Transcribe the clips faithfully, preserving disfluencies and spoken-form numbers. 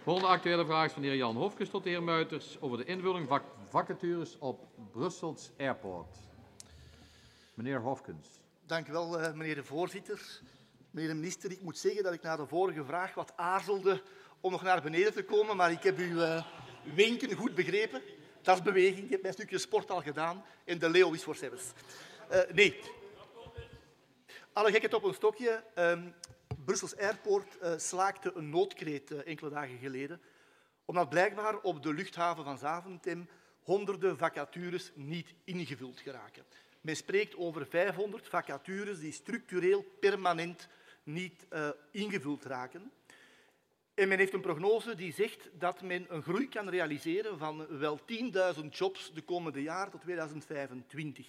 Volgende actuele vraag is van de heer Jan Hofkes tot de heer Muiters over de invulling van vacatures op Brussels Airport. Meneer Hofkes. Dank u wel, uh, meneer de voorzitter. Meneer de minister, ik moet zeggen dat ik na de vorige vraag wat aarzelde om nog naar beneden te komen, maar ik heb uw uh, wenken goed begrepen. Dat is beweging. Ik heb mijn stukje sport al gedaan en de leeuw is voor Sebes. Uh, nee. Alle gekheid op een stokje. Uh, Brussels Airport uh, slaakte een noodkreet uh, enkele dagen geleden, omdat blijkbaar op de luchthaven van Zaventem honderden vacatures niet ingevuld geraken. Men spreekt over vijfhonderd vacatures die structureel permanent niet uh, ingevuld raken. En men heeft een prognose die zegt dat men een groei kan realiseren van wel tienduizend jobs de komende jaar tot tweeduizend vijfentwintig.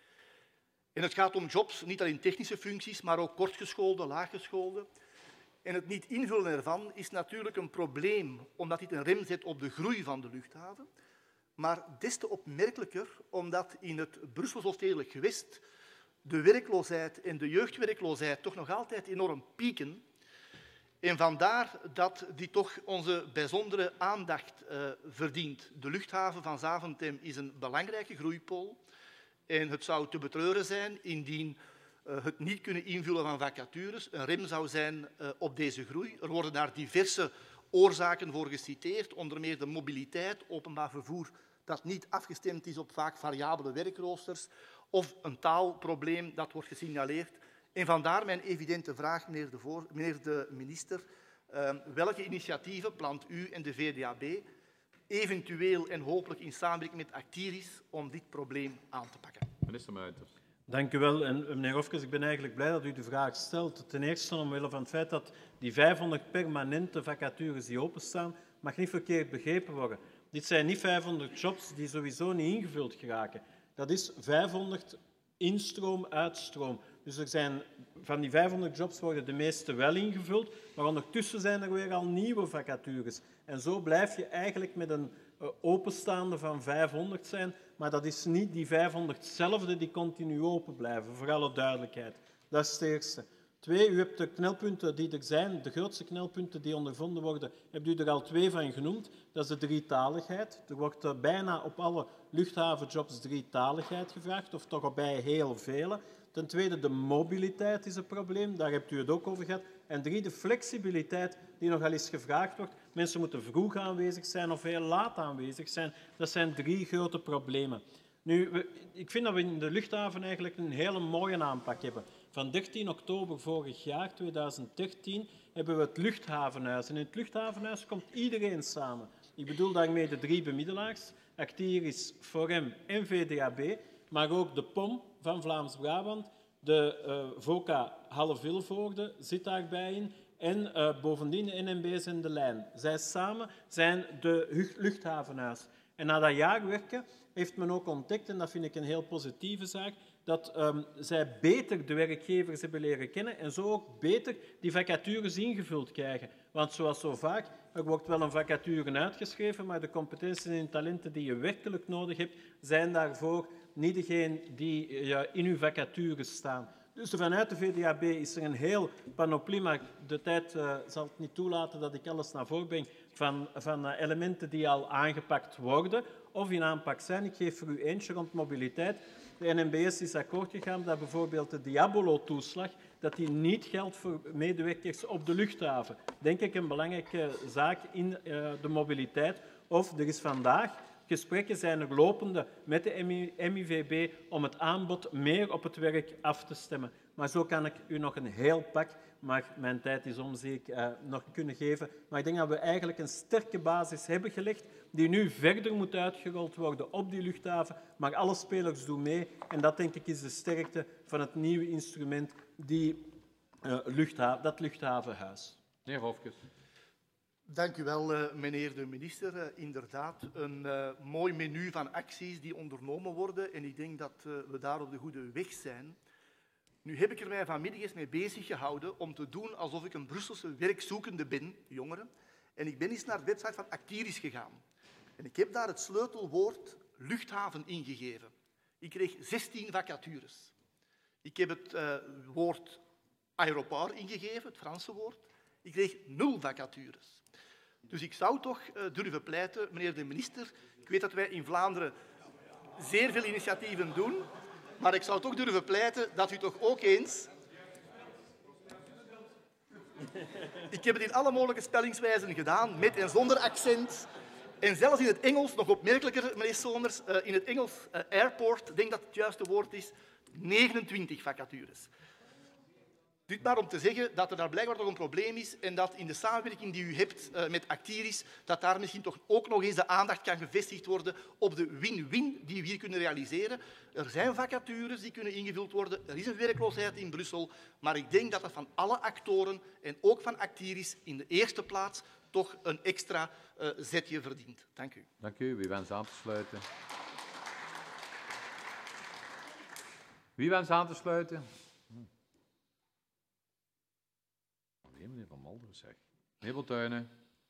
En het gaat om jobs, niet alleen technische functies, maar ook kortgeschoolde, laaggeschoolde. En het niet invullen ervan is natuurlijk een probleem, omdat dit een rem zet op de groei van de luchthaven. Maar des te opmerkelijker, omdat in het Brusselse stedelijk gewest de werkloosheid en de jeugdwerkloosheid toch nog altijd enorm pieken. En vandaar dat die toch onze bijzondere aandacht uh, verdient. De luchthaven van Zaventem is een belangrijke groeipool. En het zou te betreuren zijn indien uh, het niet kunnen invullen van vacatures een rem zou zijn uh, op deze groei. Er worden daar diverse oorzaken voor geciteerd, onder meer de mobiliteit, openbaar vervoer dat niet afgestemd is op vaak variabele werkroosters, of een taalprobleem dat wordt gesignaleerd. En vandaar mijn evidente vraag, meneer de, voor, meneer de minister, uh, welke initiatieven plant u en de V D A B, eventueel en hopelijk in samenwerking met Actiris, om dit probleem aan te pakken? Minister Muiters. Dank u wel. En, meneer Hofkes, ik ben eigenlijk blij dat u de vraag stelt. Ten eerste omwille van het feit dat die vijfhonderd permanente vacatures die openstaan, mag niet verkeerd begrepen worden. Dit zijn niet vijfhonderd jobs die sowieso niet ingevuld geraken. Dat is vijfhonderd instroom, uitstroom. Dus er zijn, van die vijfhonderd jobs worden de meeste wel ingevuld, maar ondertussen zijn er weer al nieuwe vacatures. En zo blijf je eigenlijk met een uh, openstaande van vijfhonderd zijn, maar dat is niet die vijfhonderdzelfde die continu open blijven, voor alle duidelijkheid. Dat is het eerste. Twee, u hebt de knelpunten die er zijn, de grootste knelpunten die ondervonden worden, hebt u er al twee van genoemd. Dat is de drietaligheid. Er wordt uh, bijna op alle luchthavenjobs drietaligheid gevraagd, of toch al bij heel vele. Ten tweede, de mobiliteit is een probleem, daar hebt u het ook over gehad. En drie, de flexibiliteit die nogal eens gevraagd wordt. Mensen moeten vroeg aanwezig zijn of heel laat aanwezig zijn. Dat zijn drie grote problemen. Nu, we, ik vind dat we in de luchthaven eigenlijk een hele mooie aanpak hebben. Van dertien oktober vorig jaar, tweeduizend dertien, hebben we het luchthavenhuis. En in het luchthavenhuis komt iedereen samen. Ik bedoel daarmee de drie bemiddelaars, Actiris, Forem en V D A B, maar ook de P O M van Vlaams-Brabant, de uh, VOCA Halle-Vilvoorde zit daarbij in en uh, bovendien de N M B's en de Lijn. Zij samen zijn de luchthavenhuis. En na dat jaar werken heeft men ook ontdekt, en dat vind ik een heel positieve zaak, dat um, zij beter de werkgevers hebben leren kennen en zo ook beter die vacatures ingevuld krijgen. Want zoals zo vaak, er wordt wel een vacature uitgeschreven, maar de competenties en talenten die je werkelijk nodig hebt, zijn daarvoor niet degene die ja, in uw vacatures staan. Dus vanuit de V D A B is er een heel panoplie, maar de tijd uh, zal het niet toelaten dat ik alles naar voren breng, van, van uh, elementen die al aangepakt worden of in aanpak zijn. Ik geef voor u eentje rond mobiliteit. De N M B S is akkoord gegaan dat bijvoorbeeld de Diabolo-toeslag dat die niet geldt voor medewerkers op de luchthaven. Denk ik een belangrijke zaak in uh, de mobiliteit. Of er is vandaag gesprekken zijn er lopende met de M I V B om het aanbod meer op het werk af te stemmen. Maar zo kan ik u nog een heel pak, maar mijn tijd is om, zie ik, uh, nog kunnen geven. Maar ik denk dat we eigenlijk een sterke basis hebben gelegd die nu verder moet uitgerold worden op die luchthaven. Maar alle spelers doen mee en dat, denk ik, is de sterkte van het nieuwe instrument, die, uh, luchthaven, dat luchthavenhuis. Meneer Hofkes. Dank u wel, uh, meneer de minister. Uh, inderdaad, een uh, mooi menu van acties die ondernomen worden en ik denk dat uh, we daar op de goede weg zijn. Nu heb ik er mij vanmiddag eens mee bezig gehouden om te doen alsof ik een Brusselse werkzoekende ben, jongeren. En ik ben eens naar de website van Actiris gegaan. En ik heb daar het sleutelwoord luchthaven ingegeven. Ik kreeg zestien vacatures. Ik heb het uh, woord aéroport ingegeven, het Franse woord. Ik kreeg nul vacatures. Dus ik zou toch uh, durven pleiten, meneer de minister. Ik weet dat wij in Vlaanderen zeer veel initiatieven doen, maar ik zou toch durven pleiten dat u toch ook eens... Ik heb het in alle mogelijke spellingswijzen gedaan, met en zonder accent. En zelfs in het Engels, nog opmerkelijker, meneer Somers, uh, in het Engels uh, airport, ik denk dat het juiste woord is, negenentwintig vacatures. Dit maar om te zeggen dat er daar blijkbaar toch een probleem is en dat in de samenwerking die u hebt uh, met Actiris, dat daar misschien toch ook nog eens de aandacht kan gevestigd worden op de win-win die we hier kunnen realiseren. Er zijn vacatures die kunnen ingevuld worden, er is een werkloosheid in Brussel, maar ik denk dat dat van alle actoren en ook van Actiris in de eerste plaats toch een extra uh, zetje verdient. Dank u. Dank u. Wie wenst aan te sluiten? Wie wenst aan te sluiten? Meneer Van Malderen, zeg. Meneer Botuyne.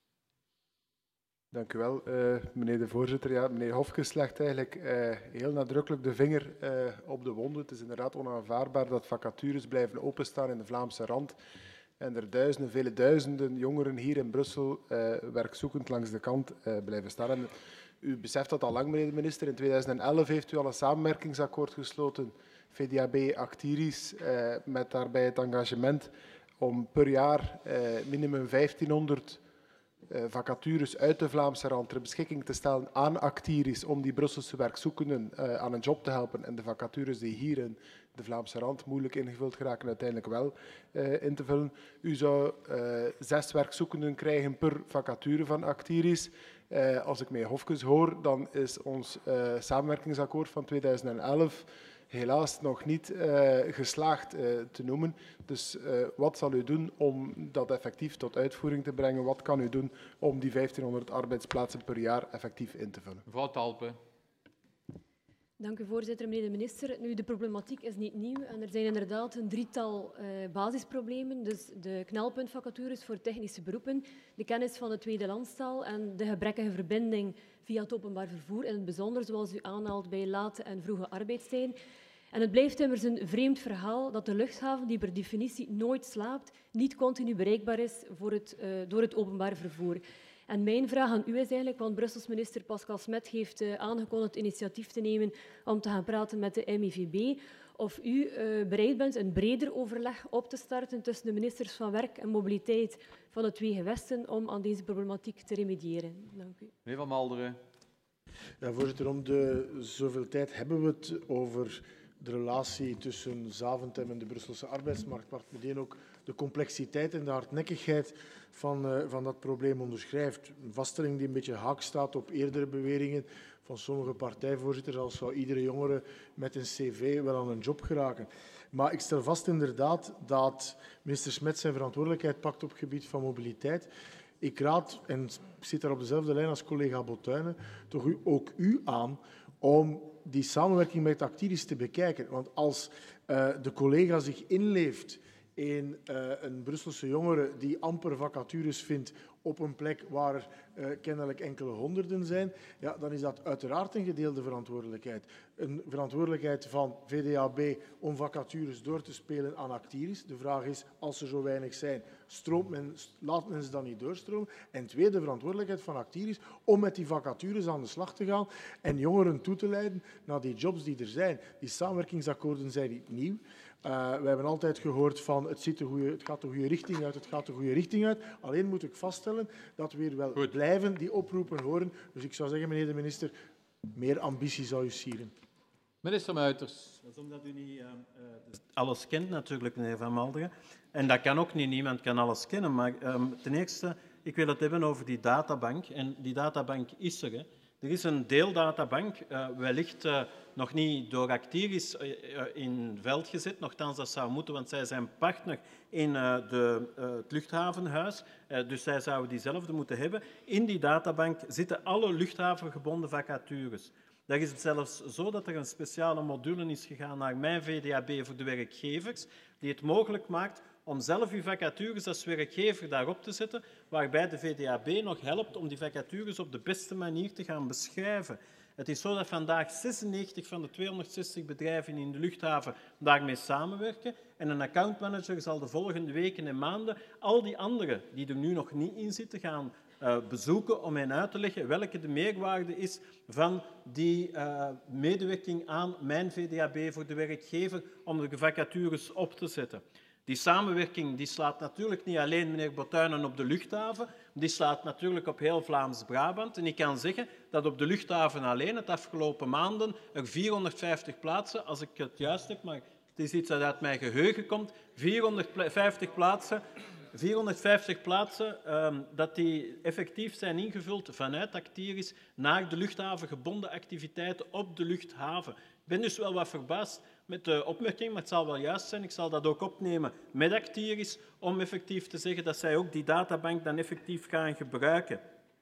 Dank u wel, uh, meneer de voorzitter. Ja, meneer Hofkes legt eigenlijk uh, heel nadrukkelijk de vinger uh, op de wonden. Het is inderdaad onaanvaardbaar dat vacatures blijven openstaan in de Vlaamse rand en er duizenden, vele duizenden jongeren hier in Brussel uh, werkzoekend langs de kant uh, blijven staan. En u beseft dat al lang, meneer de minister. In tweeduizend elf heeft u al een samenwerkingsakkoord gesloten, V D A B Actiris, uh, met daarbij het engagement om per jaar uh, minimum vijftienhonderd uh, vacatures uit de Vlaamse rand ter beschikking te stellen aan Actiris om die Brusselse werkzoekenden uh, aan een job te helpen en de vacatures die hier in de Vlaamse rand moeilijk ingevuld geraken uiteindelijk wel uh, in te vullen. U zou uh, zes werkzoekenden krijgen per vacature van Actiris. Uh, als ik meneer Hofkes hoor, dan is ons uh, samenwerkingsakkoord van tweeduizend elf helaas nog niet uh, geslaagd uh, te noemen. Dus uh, wat zal u doen om dat effectief tot uitvoering te brengen? Wat kan u doen om die vijftienhonderd arbeidsplaatsen per jaar effectief in te vullen? Mevrouw Talpe. Dank u, voorzitter. Meneer de minister, nu, de problematiek is niet nieuw en er zijn inderdaad een drietal uh, basisproblemen. Dus de knelpuntvacatures voor technische beroepen, de kennis van de tweede landstaal en de gebrekkige verbinding via het openbaar vervoer, in het bijzonder zoals u aanhaalt bij late en vroege arbeidstijden. En het blijft immers een vreemd verhaal dat de luchthaven, die per definitie nooit slaapt, niet continu bereikbaar is voor het, uh, door het openbaar vervoer. En mijn vraag aan u is eigenlijk, want Brussels minister Pascal Smet heeft uh, aangekondigd initiatief te nemen om te gaan praten met de M I V B, of u uh, bereid bent een breder overleg op te starten tussen de ministers van Werk en Mobiliteit van de twee gewesten om aan deze problematiek te remediëren. Dank u. Meneer Van Malderen. Ja, voorzitter, om de zoveel tijd hebben we het over de relatie tussen Zaventem en de Brusselse arbeidsmarkt, waar meteen ook de complexiteit en de hardnekkigheid van, uh, van dat probleem onderschrijft. Een vaststelling die een beetje haak staat op eerdere beweringen van sommige partijvoorzitters, als zou iedere jongere met een cv wel aan een job geraken. Maar ik stel vast inderdaad dat minister Smet zijn verantwoordelijkheid pakt op het gebied van mobiliteit. Ik raad, en ik zit daar op dezelfde lijn als collega Botuyne, toch u, ook u aan om die samenwerking met Actiris te bekijken. Want als uh, de collega zich inleeft in uh, een Brusselse jongere die amper vacatures vindt op een plek waar er uh, kennelijk enkele honderden zijn, ja, dan is dat uiteraard een gedeelde verantwoordelijkheid. Een verantwoordelijkheid van V D A B om vacatures door te spelen aan Actiris. De vraag is, als er zo weinig zijn, stroomt men, laat men ze dan niet doorstromen? En tweede, verantwoordelijkheid van Actiris om met die vacatures aan de slag te gaan en jongeren toe te leiden naar die jobs die er zijn. Die samenwerkingsakkoorden zijn niet nieuw. Uh, we hebben altijd gehoord van het, ziet de goeie, het gaat de goede richting uit, het gaat de goede richting uit. Alleen moet ik vaststellen dat we weer wel Goed. blijven die oproepen horen. Dus ik zou zeggen, meneer de minister, meer ambitie zou u sieren. Minister Muiters. Dat is omdat u niet uh, uh, alles kent natuurlijk, meneer Van Malderen. En dat kan ook niet, niemand kan alles kennen. Maar um, ten eerste, ik wil het hebben over die databank. En die databank is er, hè. Er is een deeldatabank, uh, wellicht uh, nog niet door Actiris uh, in veld gezet, nochtans dat zou moeten, want zij zijn partner in uh, de, uh, het luchthavenhuis, uh, dus zij zouden diezelfde moeten hebben. In die databank zitten alle luchthavengebonden vacatures. Dat is zelfs zo dat er een speciale module is gegaan naar Mijn V D A B voor de werkgevers, die het mogelijk maakt om zelf uw vacatures als werkgever daarop te zetten, waarbij de V D A B nog helpt om die vacatures op de beste manier te gaan beschrijven. Het is zo dat vandaag zesennegentig van de tweehonderdzestig bedrijven in de luchthaven daarmee samenwerken en een accountmanager zal de volgende weken en maanden al die anderen die er nu nog niet in zitten gaan uh, bezoeken om hen uit te leggen welke de meerwaarde is van die uh, medewerking aan mijn V D A B voor de werkgever om de vacatures op te zetten. Die samenwerking die slaat natuurlijk niet alleen meneer Botuinen op de luchthaven, die slaat natuurlijk op heel Vlaams-Brabant. En ik kan zeggen dat op de luchthaven alleen het afgelopen maanden er vierhonderdvijftig plaatsen, als ik het juist heb, maar het is iets dat uit mijn geheugen komt, vierhonderdvijftig plaatsen, vierhonderdvijftig plaatsen um, dat die effectief zijn ingevuld vanuit Actiris naar de luchthavengebonden activiteiten op de luchthaven. Ik ben dus wel wat verbaasd met de opmerking, maar het zal wel juist zijn. Ik zal dat ook opnemen met Actiris om effectief te zeggen dat zij ook die databank dan effectief gaan gebruiken.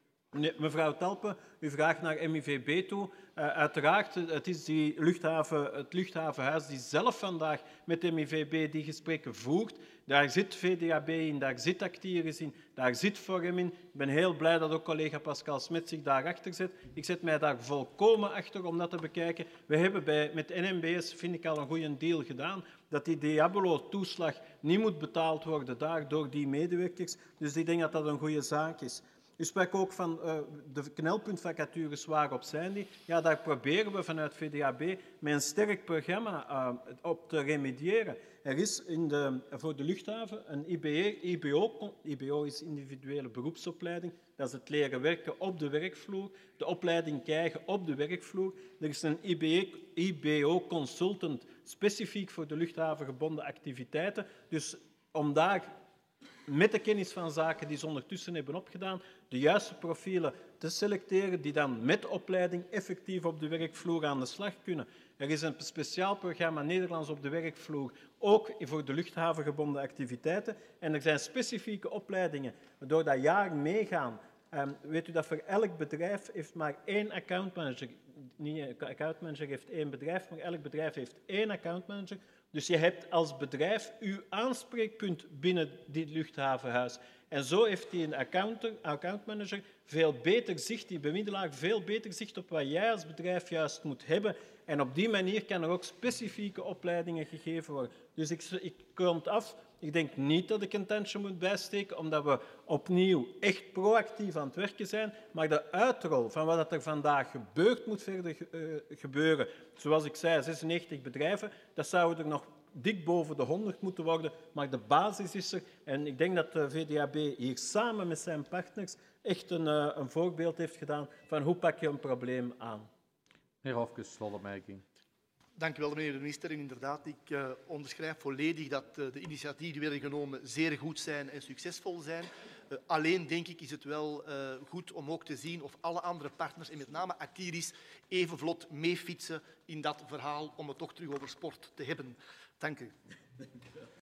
Mevrouw Talpe, u vraagt naar M I V B toe. Uh, uiteraard, het is die luchthaven, het luchthavenhuis die zelf vandaag met M I V B die gesprekken voert. Daar zit V D A B in, daar zit Actiris in, daar zit Forum in. Ik ben heel blij dat ook collega Pascal Smet zich daarachter zet. Ik zet mij daar volkomen achter om dat te bekijken. We hebben bij, met N M B S, vind ik, al een goede deal gedaan, dat die Diabolo-toeslag niet moet betaald worden daar door die medewerkers. Dus ik denk dat dat een goede zaak is. U sprak ook van uh, de knelpuntvacatures, waarop zijn die? Ja, daar proberen we vanuit V D A B met een sterk programma uh, op te remediëren. Er is in de, voor de luchthaven een I B E, I B O, I B O is individuele beroepsopleiding, dat is het leren werken op de werkvloer, de opleiding krijgen op de werkvloer. Er is een I B E, I B O-consultant specifiek voor de luchthavengebonden activiteiten. Dus om daar met de kennis van zaken die ze ondertussen hebben opgedaan, de juiste profielen te selecteren die dan met opleiding effectief op de werkvloer aan de slag kunnen. Er is een speciaal programma Nederlands op de werkvloer, ook voor de luchthavengebonden activiteiten. En er zijn specifieke opleidingen door dat jaar meegaan. Um, weet u dat voor elk bedrijf heeft maar één accountmanager, niet een accountmanager heeft één bedrijf, maar elk bedrijf heeft één accountmanager. Dus je hebt als bedrijf uw aanspreekpunt binnen dit luchthavenhuis. En zo heeft die een accountmanager veel beter zicht, die bemiddelaar veel beter zicht op wat jij als bedrijf juist moet hebben. En op die manier kan er ook specifieke opleidingen gegeven worden. Dus ik, ik kom af. Ik denk niet dat ik een tandje moet bijsteken, omdat we opnieuw echt proactief aan het werken zijn. Maar de uitrol van wat er vandaag gebeurt, moet verder uh, gebeuren. Zoals ik zei, zesennegentig bedrijven, dat zouden er nog dik boven de honderd moeten worden. Maar de basis is er. En ik denk dat de V D A B hier samen met zijn partners echt een, uh, een voorbeeld heeft gedaan van hoe pak je een probleem aan. Meneer Hofkes, slotopmerking. Dank u wel, meneer de minister. En inderdaad, ik uh, onderschrijf volledig dat uh, de initiatieven die werden genomen zeer goed zijn en succesvol zijn. Uh, alleen, denk ik, is het wel uh, goed om ook te zien of alle andere partners, en met name Actiris, even vlot meefietsen in dat verhaal om het toch terug over sport te hebben. Dank u.